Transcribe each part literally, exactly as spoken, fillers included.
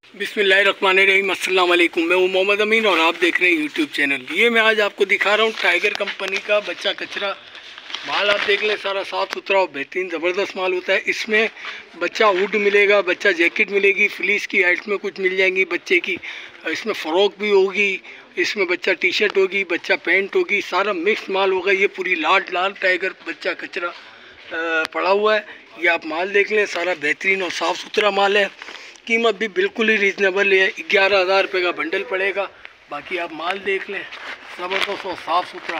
बिस्मिल्लाहिर्रहमानिर्रहीम, अस्सलाम वालेकुम। मैं हूं मोहम्मद अमीन और आप देख रहे हैं यूट्यूब चैनल। ये मैं आज आपको दिखा रहा हूं टाइगर कंपनी का बच्चा कचरा माल। आप देख लें, सारा साफ़ सुथरा और बेहतरीन ज़बरदस्त माल होता है। इसमें बच्चा हुड मिलेगा, बच्चा जैकेट मिलेगी, फ्लीस की आइट में कुछ मिल जाएंगी बच्चे की। इसमें फ़्रॉक भी होगी, इसमें बच्चा टी शर्ट होगी, बच्चा पैंट होगी, सारा मिक्स माल होगा। ये पूरी लाल लाल टाइगर बच्चा कचरा पड़ा हुआ है। ये आप माल देख लें, सारा बेहतरीन और साफ़ सुथरा माल है। कीमत भी बिल्कुल ही रीज़नेबल है, ग्यारह हज़ार रुपये का बंडल पड़ेगा। बाकी आप माल देख लें, ज़बरदस्त और साफ़ सुथरा।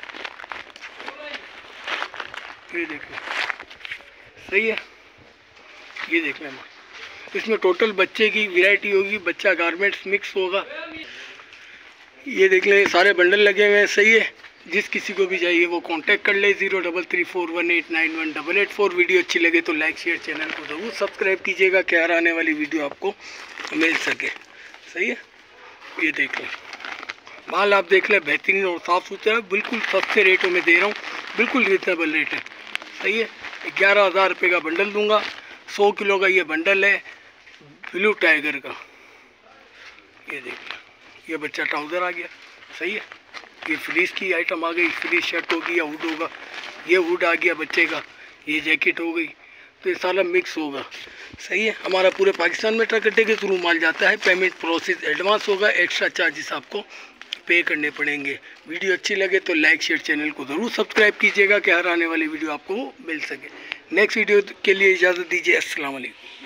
ये देख लें, सही है। ये देख लें माल, इसमें टोटल बच्चे की वैरायटी होगी, बच्चा गारमेंट्स मिक्स होगा। ये देख लें, सारे बंडल लगे हुए हैं, सही है। जिस किसी को भी चाहिए वो कांटेक्ट कर ले, zero double three four one eight nine one double eight four. Video अच्छी लगे तो लाइक शेयर, चैनल को ज़रूर सब्सक्राइब कीजिएगा कि हर आने वाली वीडियो आपको मिल सके, सही है। ये देख लें माल, आप देख लें, बेहतरीन और साफ़ सुथरा है। बिल्कुल सस्ते रेटों में दे रहा हूँ, बिल्कुल रिजनेबल रेट है, सही है। ग्यारह हज़ार रुपये का बंडल दूँगा। सौ किलो का ये बंडल है ब्लू टाइगर का। ये देख लें, ये बच्चा ट्राउज़र आ गया, सही है। ये फ्लीस की आइटम आ गई, फ्लीस शर्ट होगी या हुड होगा। ये हुड आ गया बच्चे का, ये जैकेट हो गई। तो ये सारा मिक्स होगा, सही है। हमारा पूरे पाकिस्तान में ट्रक अड्डे के थ्रू माल जाता है। पेमेंट प्रोसेस एडवांस होगा, एक्स्ट्रा चार्जेस आपको पे करने पड़ेंगे। वीडियो अच्छी लगे तो लाइक शेयर, चैनल को ज़रूर सब्सक्राइब कीजिएगा कि हर आने वाली वीडियो आपको मिल सके। नेक्स्ट वीडियो के लिए इजाज़त दीजिए। अस्सलाम वालेकुम।